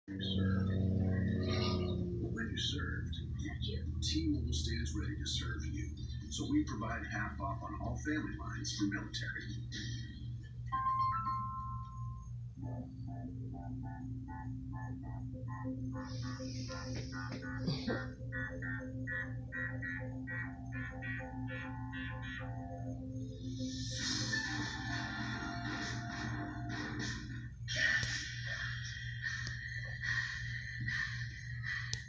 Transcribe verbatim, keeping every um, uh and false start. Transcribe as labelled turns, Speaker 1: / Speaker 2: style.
Speaker 1: Served. When you're served, T-Mobile stands ready to serve you. So we provide half off on all family lines for military.